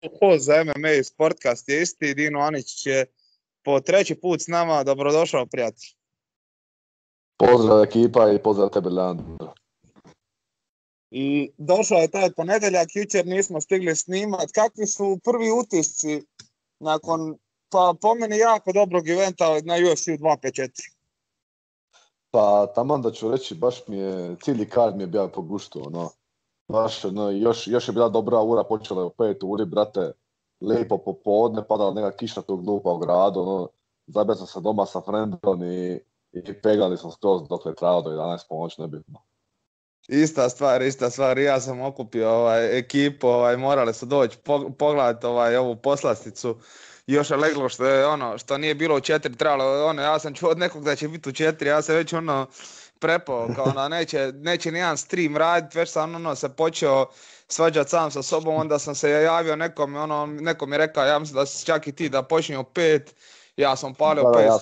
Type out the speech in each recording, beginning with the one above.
Host za MMA Sportcast je isti, Dino Anić je po treći put s nama. Dobrodošao, prijatelj. Pozdrav ekipa i pozdrav tebe, Leandro. I došao je taj ponedjeljak, jučer nismo stigli snimat. Kakvi su prvi utisci nakon, pa po meni, jako dobrog eventa na UFC 254? Pa taman da ću reći, baš mi je, cijeli card mi je bio po guštu, ono. Baš, još je bila dobra ura, počela je u 5 uri, brate, lijepo popodne, padala neka kiša tog glupa u gradu, ono. Zabio sam se doma sa frendom i pegali smo skroz dok je trajalo do 11 ponoć, nebitno. Ista stvar, ja sam okupio ekipu, morali su doći pogledati ovu poslasticu. Još je leglo što je što nije bilo u 4, trebalo ja sam čuo od nekog da će biti u 4, ja sam već prepao, kao neće nijedan stream raditi, već sam se počeo svađati sam sa sobom, onda sam se javio nekome, neko mi je rekao, ja mislim da si čak i ti da počinje u 5, ja sam palio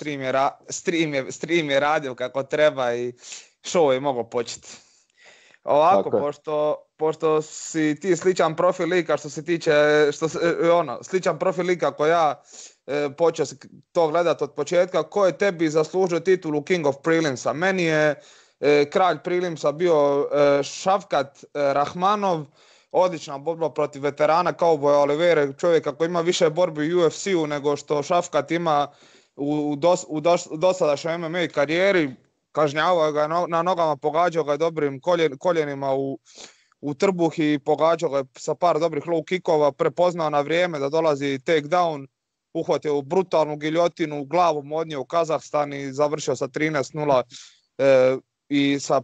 5, stream je radio kako treba i show je mogao početi. Ovako, pošto si ti sličan profil lika što se tiče, sličan profil lika ko ja, počeo si to gledati od početka, ko je tebi zaslužio titulu King of Prelimsa? Meni je kralj Prelimsa bio Shavkat Rahmanov, odlična borba protiv veterana Cowboya Oliveira, čovjeka koji ima više borbi u UFC-u nego što Shavkat ima u dosadašnjoj MMA karijeri. Kažnjavao ga na nogama, pogađao ga dobrim koljenima u trbuh i pogađao ga sa par dobrih low kickova, prepoznao na vrijeme da dolazi takedown, uhvatio brutalnu giljotinu, glavom odnio u Kazahstan i završio sa 13-0 i sa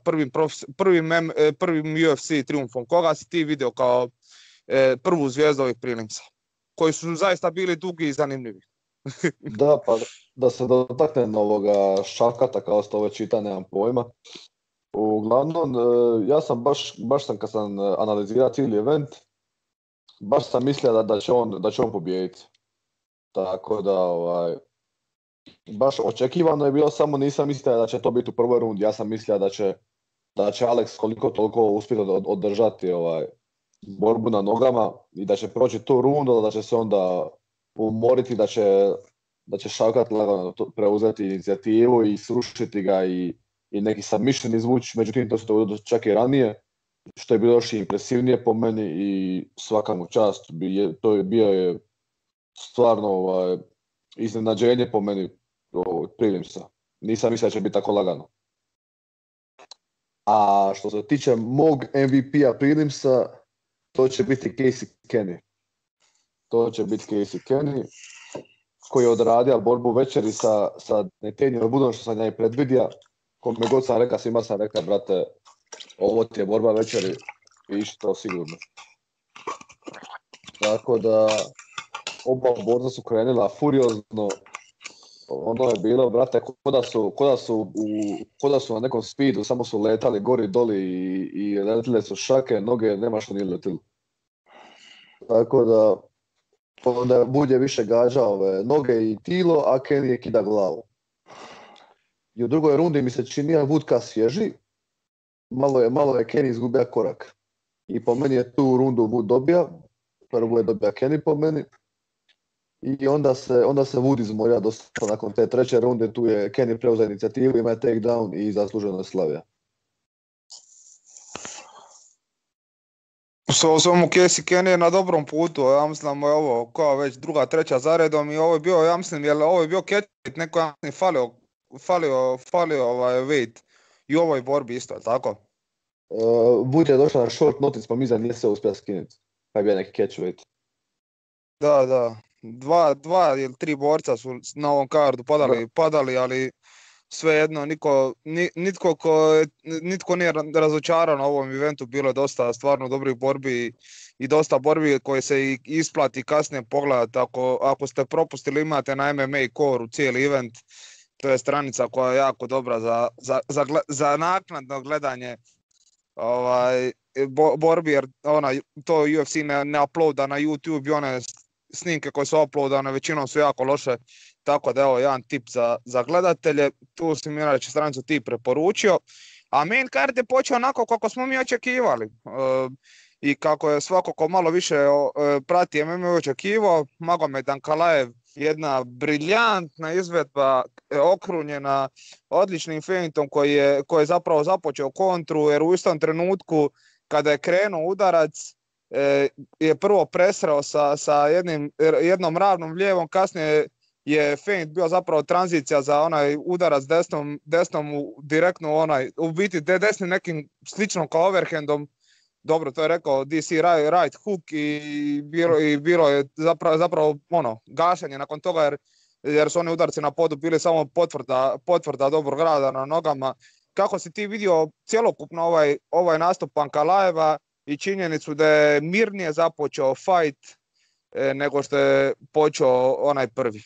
prvim UFC triumfom. Koga si ti vidio kao prvu zvijezdu ovih prelimsa, koji su zaista bili dugi i zanimljivi? Da, pa da se dotaknem ovoga Shavkata, kao što već čita, nemam pojma. Uglavnom, ja sam baš sam kad sam analizirao cijeli event, baš sam mislio da će on pobijediti. Tako da, baš očekivano je bilo, samo nisam mislio da će to biti u prvoj rundi. Ja sam mislio da će Alex koliko toliko uspjeti održati borbu na nogama i da će proći tu rundu, da će se onda umoriti, da će Shavkat lagano preuzeti inicijativu i srušiti ga i neki submission izvući. Međutim, to se to čak i ranije, što je bilo još impresivnije po meni i svaka mu čast. To je bio stvarno iznenađenje po meni Prelimsa. Nisam mislio da će biti tako lagano. A što se tiče mog MVP-a Prelimsa, to će biti Casey Kenny. Koji je odradio borbu večeri sa Nathanielom Woodom, što sam ja i predvidio. Kome god sam rekao, svima sam rekao, brate, ovo ti je borba večeri i ići to sigurno. Tako da, oba borca su krenula furiozno. Ono je bilo, brate, ko da su na nekom speedu, samo su letali gori doli i letile su šake, noge, nema što nije letilo. Tako da, onda Bud je više gađao noge i tilo, a Kenny je kida glavu. I u drugoj rundi mi se činio Wood ka svježi, malo je Kenny izgubio korak. I po meni je tu rundu Wood dobija, prvo je dobija Kenny po meni. I onda se Wood izmorio dosta nakon te treće runde, tu je Kenny preuzeo inicijativu, ima je takedown i zasluženo je slavio. Samo Casey Kenny je na dobrom putu, ja mislim je ovo kao već druga, treća zaredom i ovo je bio, ja mislim, jer ovo je bio catchweight, neko je falio weight i u ovoj borbi isto, tako? Wood je došao na short notice, pa mislim nije se uspio skinuti, pa je bio neki catchweight. Da, dva ili tri borca su na ovom kardu padali, ali svejedno nitko nije razočaran na ovom eventu, bilo je dosta stvarno dobrih borbi i dosta borbi koje se i isplati kasnije pogledati. Ako ste propustili, imate na MMA Core cijeli event, to je stranica koja je jako dobra za naknadno gledanje borbi, jer to UFC ne uploada na YouTube i one snimke koje su uploadane većinom su jako loše. Tako da evo jedan tip za gledatelje, tu si mi reći stranicu ti preporučio. A main card je počeo onako kako smo mi očekivali. i kako je svako ko malo više prati MMA očekivao, Magomed Ankalaev jedna briljantna izvedba, okrunjena odličnim feintom koji je zapravo započeo kontru, jer u istom trenutku kada je krenuo udarac je prvo presreo sa jednom ravnom lijevom, kasnije je feint bio zapravo tranzicija za onaj udarac desnom direktno u biti desnim nekim slično kao overhandom. Dobro, to je rekao DC right hook i bilo je zapravo gašenje nakon toga jer su oni udarci na podu bili samo potvrda dobrog rada na nogama. Kako si ti vidio cjelokupno ovaj nastup Ankalaeva i činjenicu da je mirnije započeo fight nego što je počeo onaj prvi?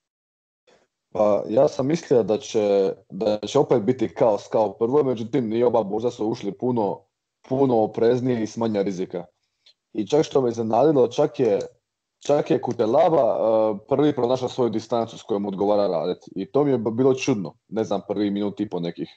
Pa ja sam mislio da će opet biti kaos kao prvo, međutim i oba boža su ušli puno opreznije i s manja rizika. I čak što me iznenadilo, čak je Cutelaba prvi pronašao svoju distancu s kojom odgovara raditi. I to mi je bilo čudno, ne znam, prvi minut i po nekih.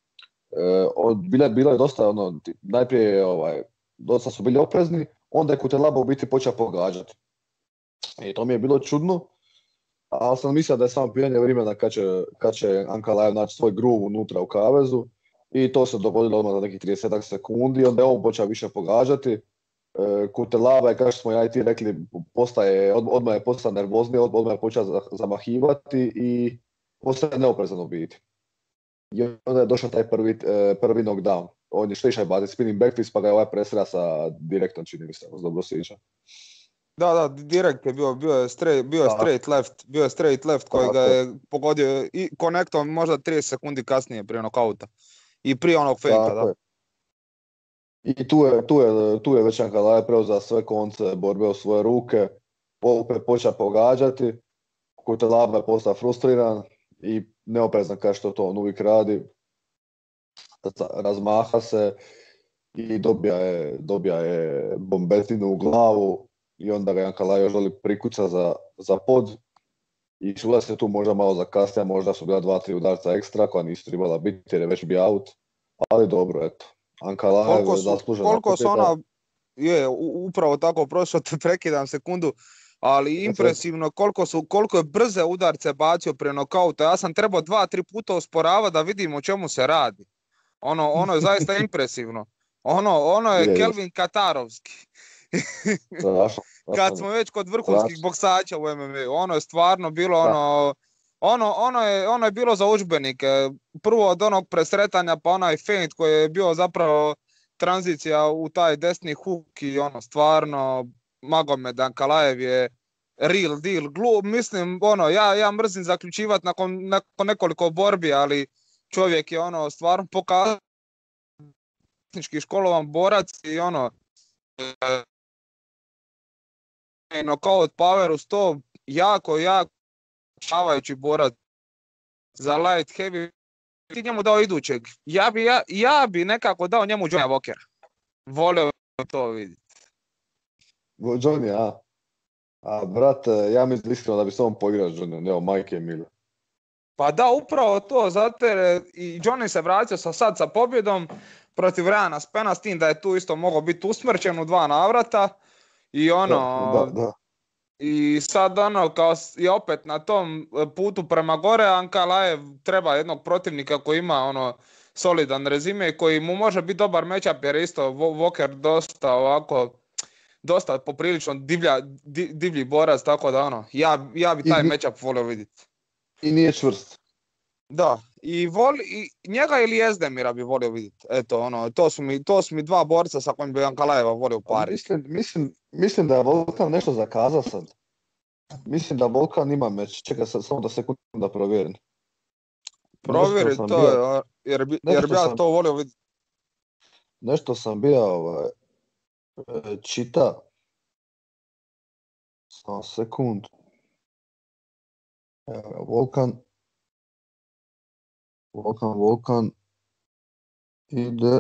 Bilo je dosta, najprije dosta su bili oprezni, onda je Cutelaba u biti počeo pogađati. I to mi je bilo čudno, ali sam mislio da je samo pitanje vremena kad će Ankalaev naći svoj groove unutra u kavezu. I to se dogodilo odmah za nekih 30 sekundi, onda je on počeo više pogađati. Cutelaba je, kao što smo ja i ti rekli, odmah je postao nervozniji, odmah je počeo zamahivati i postaje neoprezan u biti. I onda je došao taj prvi knockdown. On je išao bazi spinning backfist, pa ga je presreo sa direktom, čini mi se, dobro sjeća. Da, direkt je bio je straight left koji ga je pogodio i konektom možda 30 sekundi kasnije prije nokauta. I prije onog feinta, da. I tu je već Ankalaev preuzeo sve konce borbe u svoje ruke, opet počeo pogađati, Cutelaba je postao frustriran i neoprezan kao što to on uvijek radi. Razmaha se i dobija je bombetinu u glavu i onda ga Ankalaev još želi prikuca za pod i Šula se tu možda malo zakasnija, možda su bila 2-3 udarca ekstra koja nisu trebala biti jer je već bio out, ali dobro, eto. Ankalaev je zaslužen. Koliko su upravo tako, prošlo te prekidam sekundu, ali impresivno koliko je brze udarce bacio prije nokauta. Ja sam trebao 2-3 puta usporavati da vidim o čemu se radi. Ono je zaista impresivno. Ono je Kelvin Katarovski. Kad smo već kod vrhunskih boksača u MMA, ono je stvarno bilo ono je bilo za udžbenike. Prvo od onog presretanja pa onaj feint koji je bio zapravo tranzicija u taj desni hook i stvarno Magomed Ankalaev je real deal. Mislim, ja mrzim zaključivati nakon nekoliko borbi, ali čovjek je stvarno pokazao tehnički školovan borac i knockout power u 100, jako čavajući borac za light heavy. Ti njemu dao idućeg. Ja bi nekako dao njemu Johnny Walker. Volio to vidjeti. Johnny, a brat, ja mislim iskreno da bi se on poigrao Johnny, ne o majke mile. Pa da, upravo to, zato jer i Johnny se vratio sad sa pobjedom protiv Ryana Spena, s tim da je tu isto mogao biti usmrćen u 2 navrata. I Da. I sad kao je opet na tom putu prema gore, Ankalaev treba jednog protivnika koji ima solidan rezime koji mu može biti dobar matchup jer isto Walker dosta poprilično divlji borac, tako da ja bi taj matchup volio vidjeti. I nije čvrst. Da, i njega ili Ezdemira bi volio vidjeti. Eto, to su mi 2 borca sa kojim bi Ankalaeva volio pariti. Mislim da je Volkan nešto zakazao sad. Mislim da Volkan ima meč. Čekaj samo da sekundu da provjerim. Provjeri to, jer bi ja to volio vidjeti. Nešto sam bio čita. Samo sekund. Evo, Volkan ide.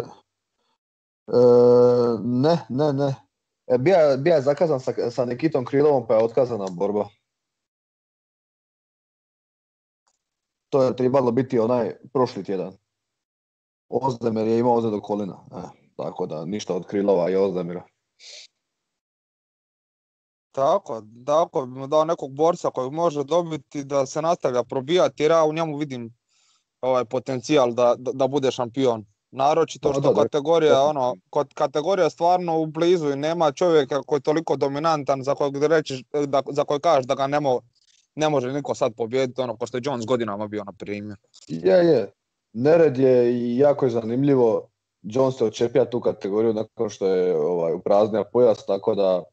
Ne. Bija je zakazan sa Nikitom Krilovom, pa je otkazana borba. To je trebalo biti onaj prošli tjedan. Ozdemir je imao ozljedu kolina. Tako da ništa od Krilova i Ozdemira. Tako bi mu dao nekog borca kojeg može dobiti da se nastavlja probijati jer ja u njemu vidim potencijal da bude šampion. Naročito što kategorija stvarno u blizu i nema čovjeka koji je toliko dominantan za kojeg reći, za kojeg kažeš da ga ne može niko sad pobijediti, ko što je Jones godinama bio, na primjer. Je. Nered je i jako je zanimljivo. Jones se očepija tu kategoriju nakon što je upraznio pojas, tako da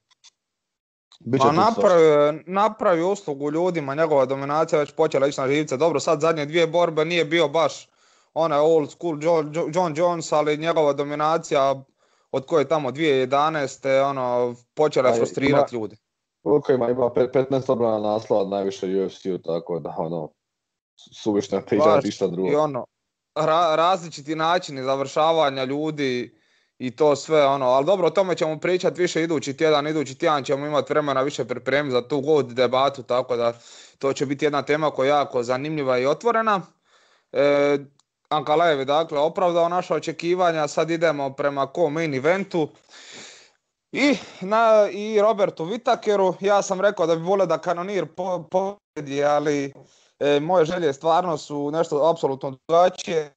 napravi uslugu ljudima, njegova dominacija već počela ići na živce. Dobro, sad zadnje dvije borbe nije bio baš onaj old school John Jones, ali njegova dominacija od koje tamo 2011. Počela je frustrirati ljudi. Koliko ima 15 obrana naslova, najviše UFC-u, tako da suvišno pričati išta drugo. I različiti načini završavanja ljudi i to sve, ali dobro, o tome ćemo pričati više idući tjedan ćemo imati vremena više pripremiti za tu god debatu, tako da to će biti jedna tema koja je jako zanimljiva i otvorena. Ankalaev je dakle opravdao naša očekivanja, sad idemo prema co-main eventu i Robertu Whittakeru. Ja sam rekao da bi volio da Kanonir pobjedi, ali moje želje stvarno su nešto apsolutno drugačije.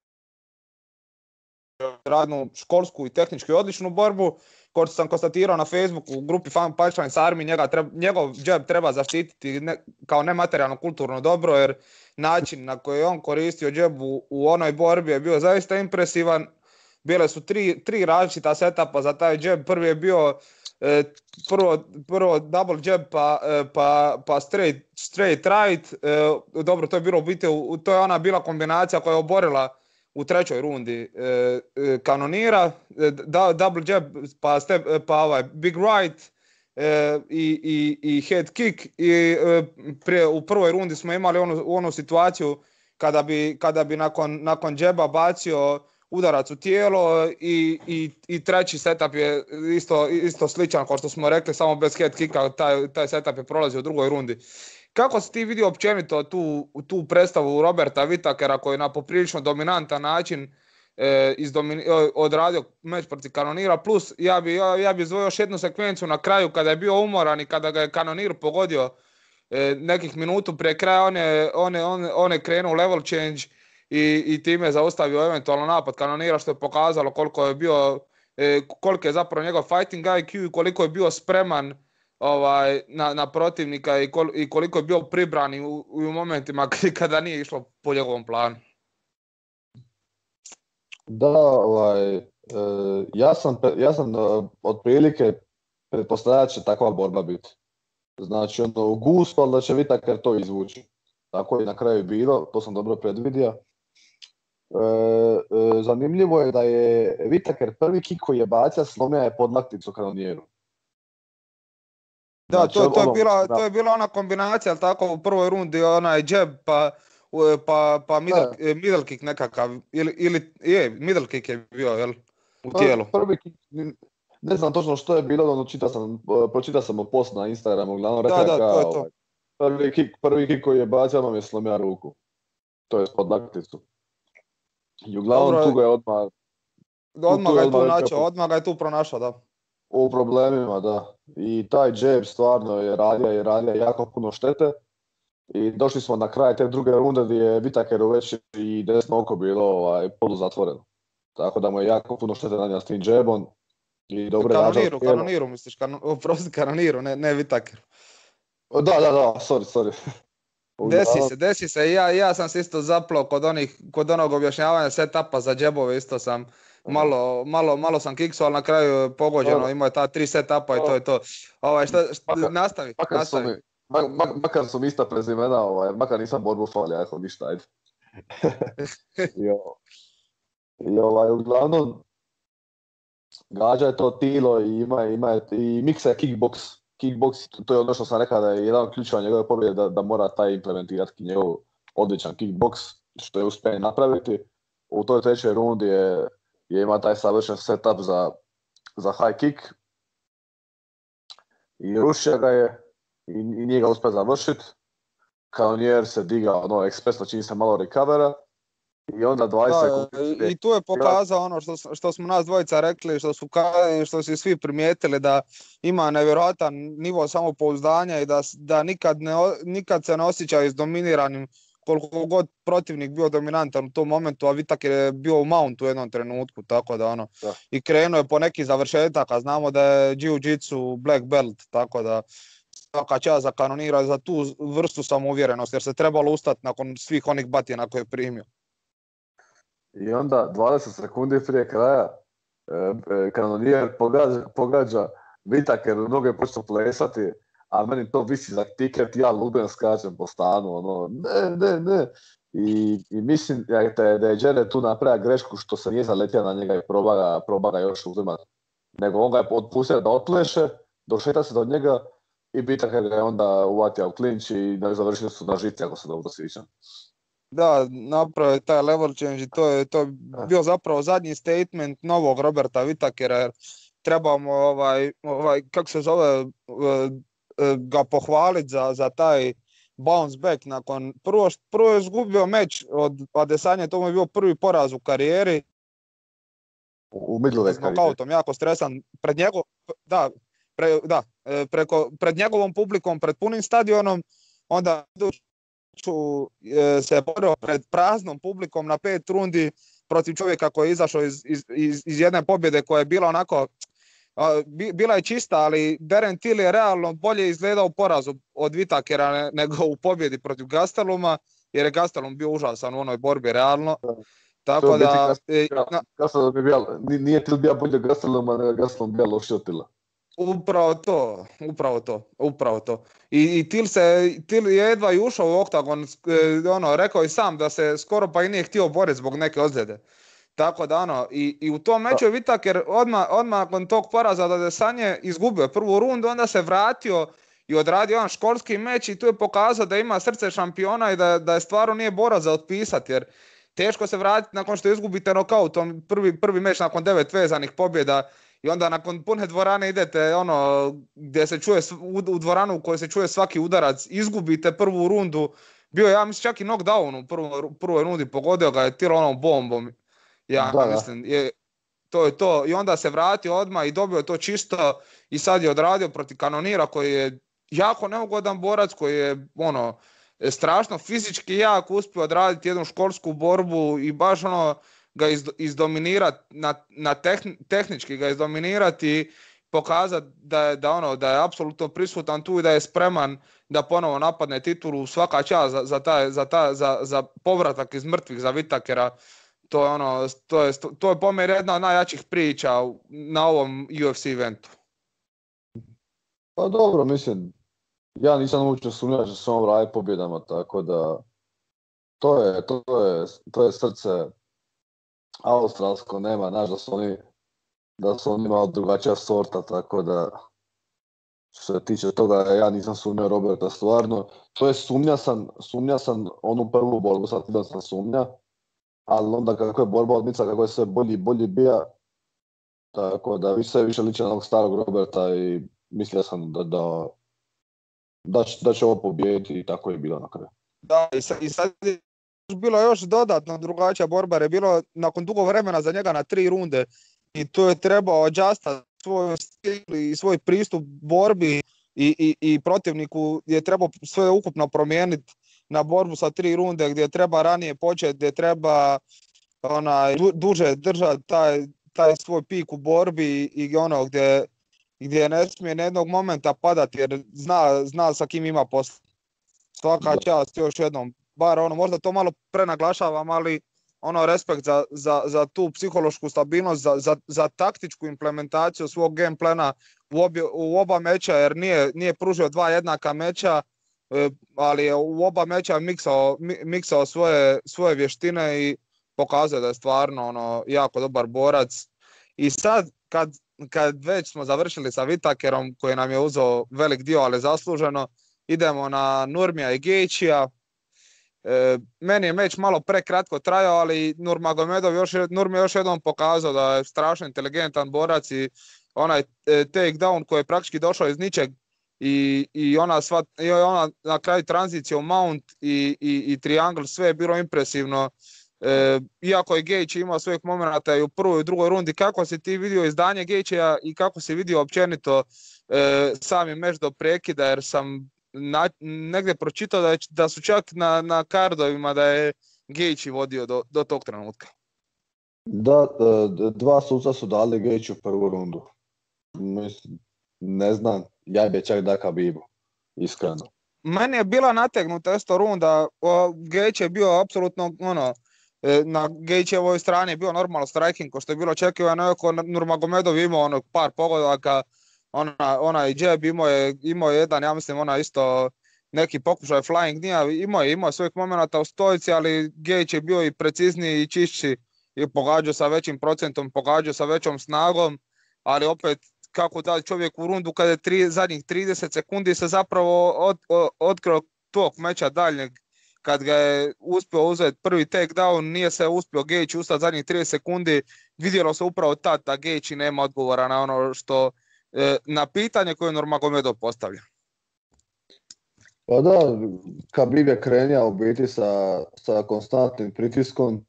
Radnu školsku i tehnički odličnu borbu. Kao što sam konstatirao na Facebooku u grupi Punchlines Army, njegov džeb treba zaštititi kao nematerijalno kulturno dobro, jer način na koji je on koristio džebu u onoj borbi je bio zaista impresivan. Bile su tri različita setapa za taj džeb. Prvi je bio prvo double jab pa straight right. Dobro, to je bilo u biti, to je ona bila kombinacija koja je oborila u trećoj rundi Kanonira. Double jab pa big right i head kick. I u prvoj rundi smo imali onu situaciju kada bi nakon džeba bacio udarac u tijelo i treći setup je isto sličan kao što smo rekli, samo bez head kicka. Taj setup je prolazio u drugoj rundi. Kako si ti vidio općenito tu predstavu Roberta Whittakera koji na poprilično dominantan način odradio meč protiv Kanonira, plus ja bi izdvojio još jednu sekvenciju na kraju kada je bio umoran i kada ga je Kanonir pogodio nekih minutu prije kraja, on je krenuo level change i time zaustavio eventualno napad Kanonira, što je pokazalo koliko je zapravo njegov fighting IQ i koliko je bio spreman na protivnika i koliko je bio pribran u momentima kada nije išlo po njegovom planu. Da, ja sam otprilike pretpostavljao da će takva borba biti. Znači gusto, ali da će Whittaker to izvući. Tako je na kraju bilo, to sam dobro predvidio. Zanimljivo je da je Whittaker prvi kick koji je bacio slomio je podlakticu Kanoniru. Da, znači, to je bila ona kombinacija, ali tako u prvoj rundi onaj jab pa middle kick nekakav, ili middle kick je bio, jel, u tijelu. Prvi kick, ne znam točno što je bilo, pročitao sam o post na Instagramu, uglavnom rekao to je to. Prvi kick koji je bacio, nam je slomio ruku, to je pod lakticu. I uglavnom tu ga je odmah ga je tu pronašao, da. U problemima, da. I taj jab stvarno je radio jako puno štete. I došli smo na kraj te druge runde gdje je Whittakeru već i desno oko bilo poluzatvoreno. Tako da mu je jako puno štete nanio s tim jabom. I dobro Kanoniru misliš, Kanoniru, ne Whittakeru. Da, sorry. Desi se. Ja sam se isto zaplao kod onog objašnjavanja setapa za džebove, isto sam malo sam kiksao, ali na kraju je pogođeno, imao je ta 3 setapa i to je to. Nastavi. Makar su mi ista prezimena, makar nisam borbu falja, ništa, ajde. Uglavnom, gađa je to tilo i ima i miksa je kickbox. Kickbox, to je ono što sam rekao da je jedan od ključeva njegove pobjede da mora taj implementirati njegov odličan kickbox, što je uspio napraviti. U toj trećoj rundi je ima taj savršen setup za high kick i rušio ga je i nije ga uspio završiti. Kanonier se digao ekspresno čini se malo recovera I onda 20 Da, sekundi prije i tu je pokazao ono što smo nas dvojica rekli, što su svi primijetili, da ima nevjerojatan nivo samopouzdanja i da nikad se ne osjeća izdominiranim koliko god protivnik bio dominantan u tom momentu, a Vitak je bio u mountu u jednom trenutku, tako da ono, Da. i krenuo je po neki završetak, a znamo da je Jiu-Jitsu black belt, tako da svaka čast za kanonira za tu vrstu samouvjerenosti, jer se trebalo ustati nakon svih onih batina koje je primio. I onda 20 sekundi prije kraja kanonijer pogađa Whittaker, noge počnu plesati, a meni to visi za tiket, ja ludem skačem po stanu, ono, ne. I mislim da je Jared tu napravio grešku što se nije zaletio na njega i proba ga još uzimat. Nego on ga je otpustio da otpleše, došeta se do njega i Whittaker ga je onda uvatio u klinč i završili su na žici, ako se dobro sjećam. Da, napravio je taj level change i to je bio zapravo zadnji statement novog Roberta Whittakera, jer trebamo kako se zove, ga pohvaliti za taj bounce back nakon prvo je izgubio meč od Adesanya, to mu je bio prvi poraz u karijeri. U middleweight karijeri. Jako stresan pred njegovom publikom, pred punim stadionom, onda se borio pred praznom publikom na 5 rundi protiv čovjeka koji je izašao iz jedne pobjede koja je bila onako, bila je čista, ali Darren Till je realno bolje izgledao u porazu od Whittakera nego u pobjedi protiv Gasteluma, jer je Gastelum bio užasan u onoj borbi realno. Tako da... Nije Till bio bolje Gasteluma, nego Gastelum bio lošio Tilla. Upravo to. I Till je jedva i ušao u oktagon, rekao i sam da se skoro pa i nije htio boriti zbog neke ozljede. Tako da i u tom meču je Whittaker odmah nakon tog poraza da Adesanya izgubio prvu rundu, onda se vratio i odradio jedan školski meč i tu je pokazao da ima srce šampiona i da je stvarno nije borac za otpisati, jer teško se vratiti nakon što izgubite nokautom prvi meč nakon 9 vezanih pobjeda. I onda nakon pune dvorane idete gdje se čuje u dvoranu u kojoj se čuje svaki udarac, izgubite prvu rundu. Bio je, ja mislim, čak i knockdown u prvoj rundi, pogodio ga je Till bombom. Mislim, to je to. I onda se vratio odmah i dobio to čisto i sad je odradio protiv kanonira koji je jako neugodan borac, koji je strašno fizički jak, uspio odraditi jednu školsku borbu i baš ga izdominirati, tehnički ga izdominirati i pokazati da je apsolutno prisutan tu i da je spreman da ponovo napadne titulu. Svaka čast za povratak iz mrtvih za Whittakera. To je po meni jedna od najjačih priča na ovom UFC eventu. Pa dobro, mislim, ja nisam uopće sumnjao da će se on vratiti pobjedama, tako da to je srce australsko, nema, znaš da su oni malo drugačija sorta, tako da što se tiče toga, ja nisam sumnjao Roberta stvarno. To je sumnja sam onu prvu borbu, sad da sam sumnja, ali onda kako je borba odmica, kako je sve bolji bija, tako da više liče na onog starog Roberta i mislio sam da će ovo pobijediti i tako je bilo na kraju. Da, i sad je bilo još dodatno drugačija borba, jer je bilo nakon dugo vremena za njega na 3 runde i tu je trebao adjustati svoj stil i svoj pristup borbi i protivniku je trebao sve ukupno promijeniti na borbu sa 3 runde gdje treba ranije početi, gdje treba duže držati taj svoj pik u borbi i gdje ne smije na jednog momenta padati jer zna sa kim ima posla. Svaka čast još jednom. Bar možda to malo prenaglašavam, ali respekt za tu psihološku stabilnost, za taktičku implementaciju svog game plana u oba meča, jer nije pružio 2 jednaka meča, ali je u oba meča miksao svoje vještine i pokazao da je stvarno jako dobar borac. I sad kad već smo završili sa Whittakerom koji nam je uzeo velik dio, ali zasluženo, idemo na Nurmija i Gaethjea. Meni je meč malo prekratko trajao, ali Nurmi još jednom pokazao da je strašno inteligentan borac i onaj takedown koji je praktički došao iz ničeg i ona na kraju tranzicija u mount i triangle, sve je bilo impresivno. Iako je Gaethje imao svojih momenata i u prvoj i u drugoj rundi, kako si ti vidio izdanje Gaethjea i kako si vidio općenito sami meč do prekida, jer sam negdje pročitao da su čak na kardovima da je Gaethje vodio do tog trenutka. Da, dva suca su dali Gaethjeu prvu rundu. Mislim, ne znam, ja bi čak da Khabibu, iskreno. Meni je bila nategnuta isto runda, Gaethje je bio apsolutno na Gaethjeovoj strani je bio normalno striking, ko što je bilo očekivano, iako Nurmagomedov imao par pogodaka, onaj jab imao je jedan, ja mislim, isto neki pokušaj flying knee, imao je svojih momenata u stojici, ali Gaethje je bio i precizniji i čišći, i pogađao sa većim procentom, pogađao sa većom snagom, ali opet kako da čovjek u rundu kada je zadnjih 30 sekundi se zapravo otkrio tog meča daljnjeg, kad ga je uspio uzeti prvi takedown, nije se uspio Gaethje ustati zadnjih 30 sekundi, vidjelo se upravo tad da Gaethje nema odgovora na ono što, na pitanje koje Nurmagomedov postavlja. Pa da, Khabib je krenio u biti sa konstantnim pritiskom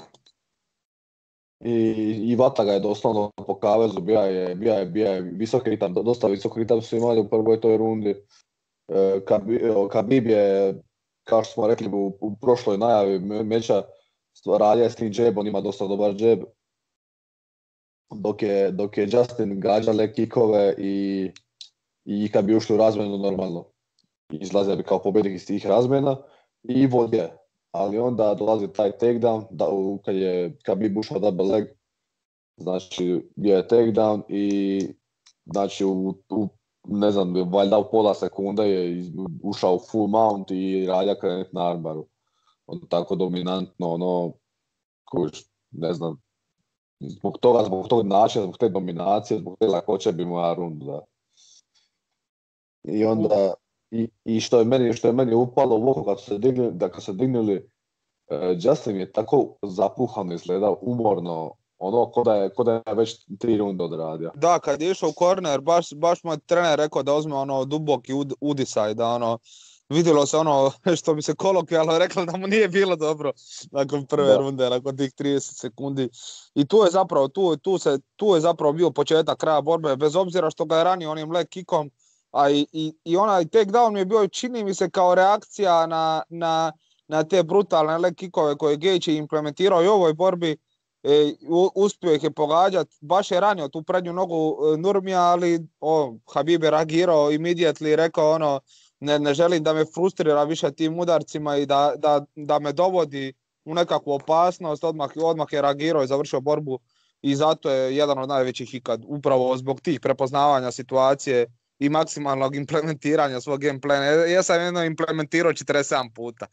i vata ga je doslovno po kavezu, bija je visok ritam, dosta visok ritam su imali u prvoj toj rundi. Khabib je, kao što smo rekli u prošloj najavi meča, radio s tim džebom, ima dosta dobar džeb, dok je Justin gađa leg kikove i kad bi ušli u razmjenu normalno izlaze bi kao pobjednik iz tih razmjena i vodio. Ali onda dolazi taj takedown, kad je Khabib ušao double leg, znači bio je takedown i znači ne znam, valjda u pola sekunde je ušao u full mount i Radja krenuti na armbaru. Tako dominantno, ne znam, zbog tog načina, zbog te dominacije, zbog te lakoće bi moja runda. Da. I onda, i što je meni upalo u oko kad su se dignuli, Justin je tako zapuhano izgledao, umorno, ko da je već 3 runde odradio. Da, kad je išao u corner, baš mu je trener rekao da uzme duboki udisaj, da vidjelo se što bi se kolokvijalno reklo da mu nije bilo dobro nakon prve runde, nakon tih 30 sekundi. I tu je zapravo bio početak kraja borbe, bez obzira što ga je ranio onim leg kickom, a i onaj takedown mi je bio, čini mi se, kao reakcija na te brutalne leg kickove koje je Gaethje implementirao i u ovoj borbi. Uspio ih je pogađati, baš je ranio tu prednju nogu Nurmija, ali Khabib je reagirao immediately i rekao ne želim da me frustrira više tim udarcima i da me dovodi u nekakvu opasnost, odmah je reagirao i završio borbu i zato je jedan od najvećih ikad, upravo zbog tih prepoznavanja situacije i maksimalnog implementiranja svog game plana. Ja sam jedno implementirao 47 puta.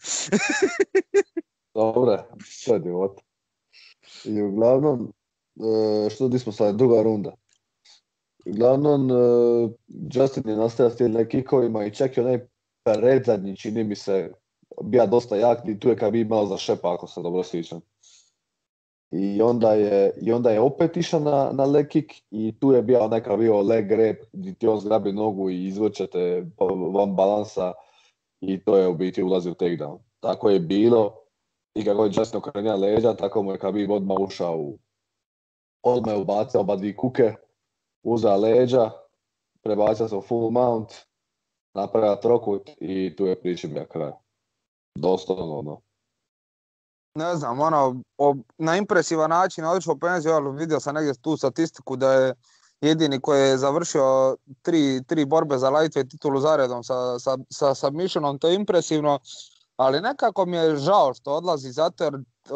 Dobre, to je divota. I uglavnom, što di smo sad, druga runda. Uglavnom, Justin je nastavio s tim kikovima i čak i onaj predzadnji, čini mi se, bija dosta jak i tu je Khabib imao za šepa, ako se dobro sjećam. I onda je opet išao na leg kick i tu je bio neka leg grab gdje ti on zgrabi nogu i izvrćete van balansa i to je u biti ulazi u takedown. Tako je bilo i kako je Justin okrenio leđa, tako mu je Khabib odmah ušao odmah je ubacio oba dvije kuke, uzeo leđa, prebacio se u full mount, napravio trokut i tu je priča bio kraj. Doslovno Ne znam, na impresivan način odlično penzio, vidio sam negdje tu statistiku da je jedini koji je završio tri borbe za lightweight titulu zaredom sa submissionom, to je impresivno, ali nekako mi je žao što odlazi zato jer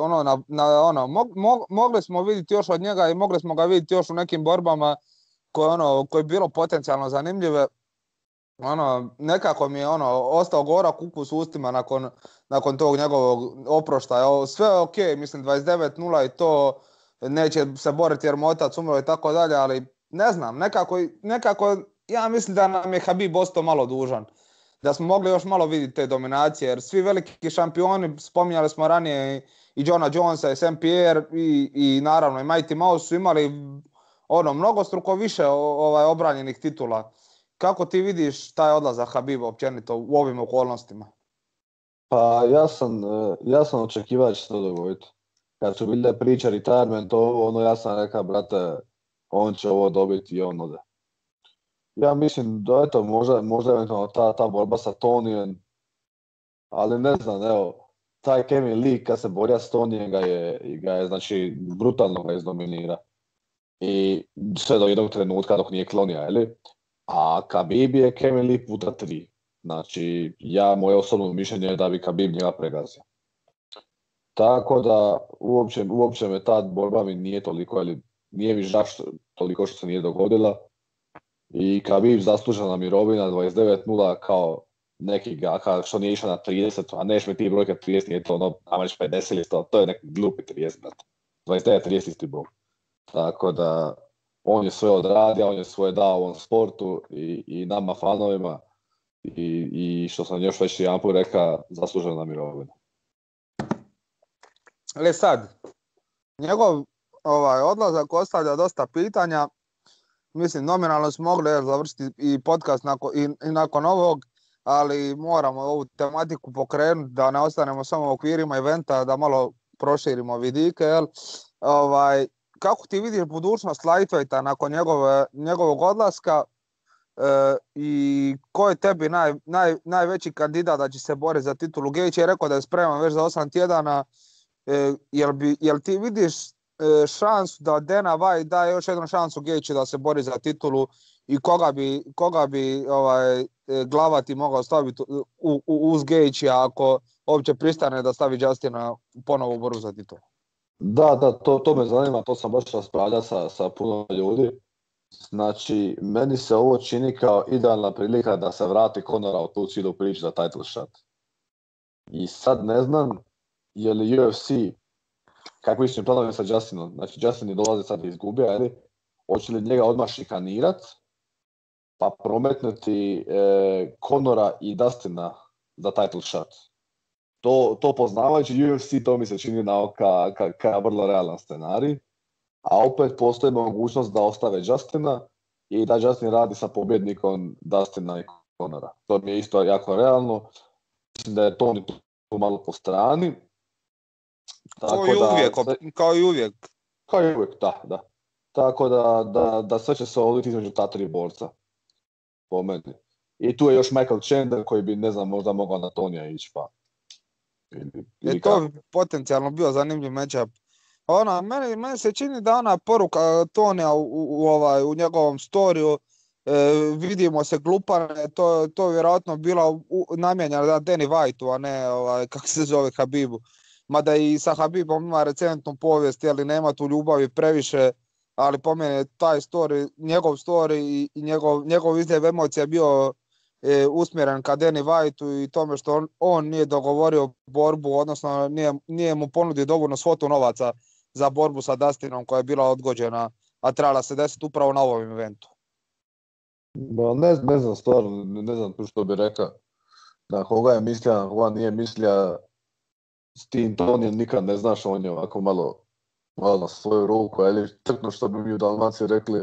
mogli smo vidjeti još od njega i mogli smo ga vidjeti još u nekim borbama koje je bilo potencijalno zanimljive. Nekako mi je ostao gorak ukus u ustima nakon tog njegovog oproštaja. Sve je ok, mislim 29-0 i to neće se boriti jer mu otac umro i tako dalje, ali ne znam, nekako ja mislim da nam je Khabib ostao malo dužan. Da smo mogli još malo vidjeti te dominacije, jer svi veliki šampioni, spominjali smo ranije i Johna Jonesa i St. Pierre i naravno i Mighty Mouse su imali mnogostruko više obranjenih titula. Kako ti vidiš taj odlazak Khabiba općenito u ovim okolnostima? Pa ja sam očekivao da će se to dogoditi. kad su bile priče retirement, ono ja sam rekao, brate, on će ovo dobiti i on ode. Ja mislim da eto, možda eventualno ta borba sa Tonijem, ali ne znam, evo, taj Kevin Lee kad se borja s Tonijem ga je znači, brutalno ga izdominira. I sve do jednog trenutka dok nije klonija, jeli? A Khabib je Kevin Lee puta 3. Znači, moje osobno mišljenje je da bi Khabib njega pregazio. Tako da, uopće me ta borba mi nije toliko, ili nije mi žaš toliko što se nije dogodila. I Khabib zaslužena mirovina 29-0 kao neki ga, što nije išao na 30, a neš mi ti brojke 30, nije to ono, ameš 50 ili 100, to je neki glupi 30, brate. 29-30 isti bog. Tako da, on je sve odradio, on je svoje dao ovom sportu i nama fanovima i što sam još već jedan put rekao, zaslužena mirovina. Ali sad, njegov odlazak ostavlja dosta pitanja. Mislim, nominalno smo mogli završiti i podcast nakon ovog, ali moramo ovu tematiku pokrenuti da ne ostanemo samo u okvirima eventa, da malo proširimo vidike. Kako ti vidiš budućnost lightweighta nakon njegovog odlaska i ko je tebi najveći kandidat da će se boriti za titulu? Gaethje je rekao da je spreman već za 8 tjedana. Jel ti vidiš šansu da Dana White daje još jednu šansu Gaethje da se bori za titulu i koga bi glava ti mogao staviti uz Gaethje ako uopće pristane da stavi Justina ponovo u borbu za titulu? Da, to me zanima, to sam baš raspravljao sa puno ljudi. Znači, meni se ovo čini kao idealna prilika da se vrati Conora u tu cijelu priču za title shot. I sad ne znam je li UFC, kakvi su im planovi sa Justinom, znači Justin je dolazi sad izgubio, ali hoće li njega odmah šikanirat, pa prometnuti Conora i Dustina za title shot. To poznavajući UFC, to mi se čini kao vrlo realan scenarij, a opet postoji mogućnost da ostave Justina i da Justin radi sa pobjednikom Dustina i Conora. To mi je isto jako realno. Mislim da je Tony tu malo po strani. Kao i uvijek. Kao i uvijek, da. Tako da sve će se odviti između ta 3 borca. Po meni. I tu je još Michael Chandler koji bi, ne znam, možda mogao na Tonija ići, pa. To bi potencijalno bio zanimljiv matchup. Meni se čini da ona poruka Tonija u njegovom storiju, vidimo se glupane, to vjerojatno bila namijenjena da Danny Whiteu, a ne kako se zove Habibu. Mada i sa Habibom ima recentnu povijest, ali nema tu ljubavi previše, ali po meni taj story, njegov story i njegov izljev emocija bio usmjeren ka Danny Whiteu i tome što on nije dogovorio borbu, odnosno nije mu ponudio dovoljno svotu novaca za borbu sa Dustinom koja je bila odgođena, a trebala se desiti upravo na ovom eventu. Ne znam stvarno, ne znam što bi rekao. Na koga je mislio, na koga nije mislio, s tim Tonijem nikad ne znaš, on je ovako malo na svoju ruku, ili trkno što bi mi u Dalmaciji rekli,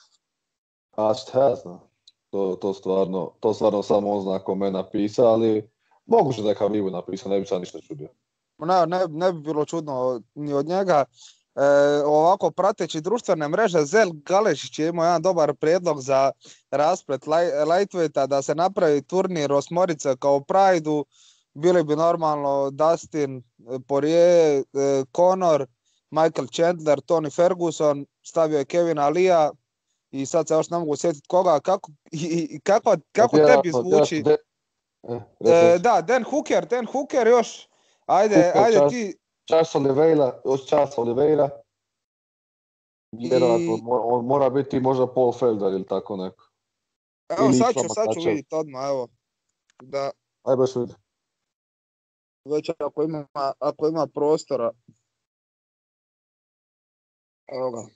a šta znam. To stvarno samo on zna ako me napisa, ali moguće da je Habibu napisao, ne bi sad ništa čudio. Ne bi bilo čudno ni od njega. Ovako prateći društvene mreže, Zel Galešić je imao jedan dobar prijedlog za rasplet lightweighta, da se napravi turnir osmorice kao Pride-u. Bili bi normalno Dustin Poirier, Conor, Michael Chandler, Tony Ferguson, stavio je Kevina Leea i sad se još ne mogu sjetiti koga, kako tebi zvuči? Da, Dan Hooker još, ajde ti... Charles Oliveira, vjerojatno on mora biti možda Paul Felder ili tako neko. Evo sad ću vidjeti odmah, evo. Da. Aj baš vidi. Već ako ima prostora. Evo ga.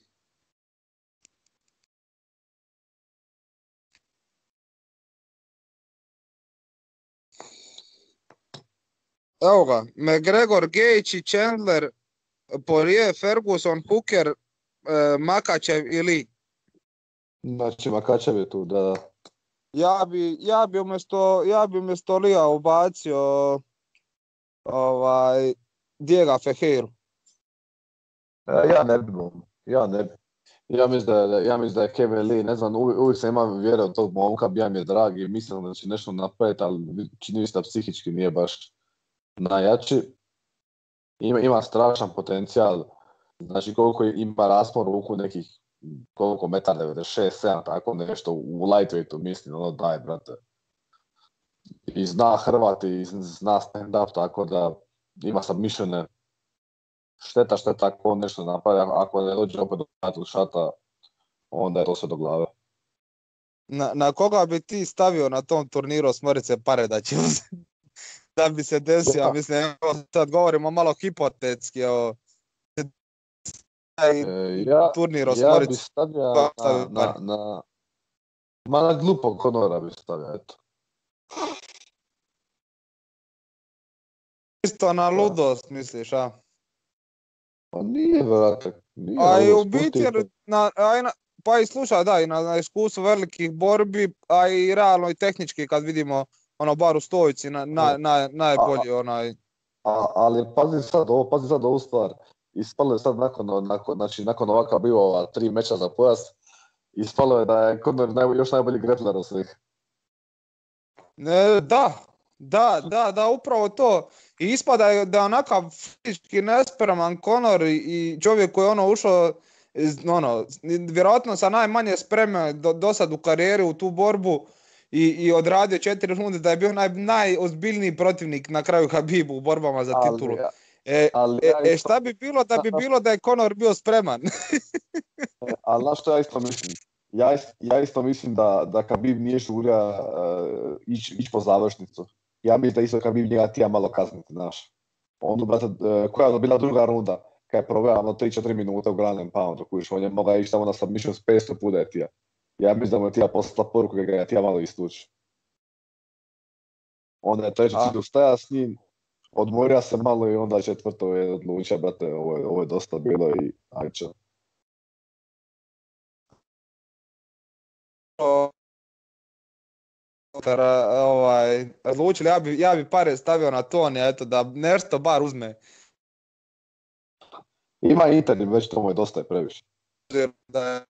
Evo ga, McGregor, Gaethje, Chandler, Poirier, Ferguson, Hooker, Makačev i Lee. Znači Makačev je tu, da. Ja bi umjesto Leea ubacio Diego Ferreira. Ja ne bi, ja ne bi. Ja mislim da je Kevin Lee, ne znam, uvijek sam imao vjere od tog momka, bija mi je drag i mislim da će nešto napraviti, ali čini mi se da psihički nije baš najjači. Ima strašan potencijal, znači koliko ima raspon ruku nekih, koliko metar 96, 7, tako nešto u lightweightu, mislim, ono daj, brate. I zna hrvati, i zna stand up, tako da ima submissione. Šteta što je tako nešto napravi, ako ne dođe opet do title shota, onda je to sve do glave. Na koga bi ti stavio na tom turniru osmorice pare da će da bi se desio? Ja. Mislim, evo sad govorimo malo hipotetski, evo, turnir Ja bi osmorice. stavio Stavio pare. na glupog Conora bi stavio, eto. Isto na ludost, misliš, a? Pa nije, brate, nije A i ludo, u biti, spusti jer to. pa i slušaj, da, i na iskustvu velikih borbi, a i realno i tehnički kad vidimo, ono, bar u stojici, najbolji, onaj. Ali pazi sad ovu stvar. Ispalo je sad nakon ovakav bio ova 3 meča za pojas, ispalo je da je Conor još najbolji grappler od svih. Da, upravo to. I ispada da je onakav fizički nespreman Conor i čovjek koji je ušao vjerojatno sa najmanje spreme do sad u karijeri u tu borbu i odradio 4 runde, da je bio najozbiljniji protivnik na kraju Habibu u borbama za titulu. Šta bi bilo da je Conor bio spreman? Ali znaš što ja isto mislim? Ja isto mislim da Khabib nije žurio ići po završnicu. Ja mislim da isto Khabib njega tija malo kazniti, znaš. Ono, brate, koja je bila druga runda, kad je proveo 3-4 minuta u ground and poundu, kojiš, on je mogao ići tamo na submission s 500 puta je tija. Ja mislim da mu je tija poslala poruku kada je tija malo istući. Onda je treći cilj ustaja s njim, odmorio se malo i onda četvrto je odlučio, brate, ovo je dosta bilo i ajče. Odlučili, ja bi pare stavio na Tonija, eto, da nešto bar uzme. Ima internim, već to mu je dosta i previše. Da je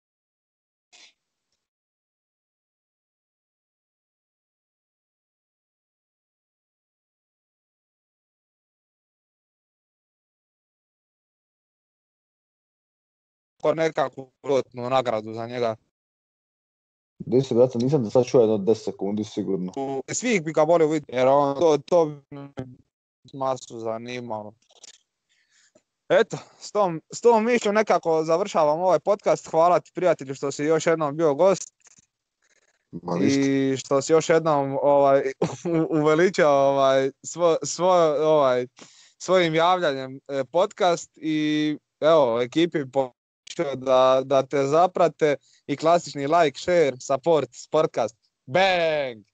nekakvu pilotnu nagradu za njega. Nisam da sad čuo jedno 10 sekundi sigurno. Svih bi ga volio vidjeti, jer to masu zanimalo. Eto, s tom mišljom nekako završavam ovaj podcast. Hvala ti, prijatelju, što si još jednom bio gost. I što si još jednom uveličao svojim javljanjem podcast. I evo, ekipi da te zaprate i klasični like, share, support, podcast. Bang!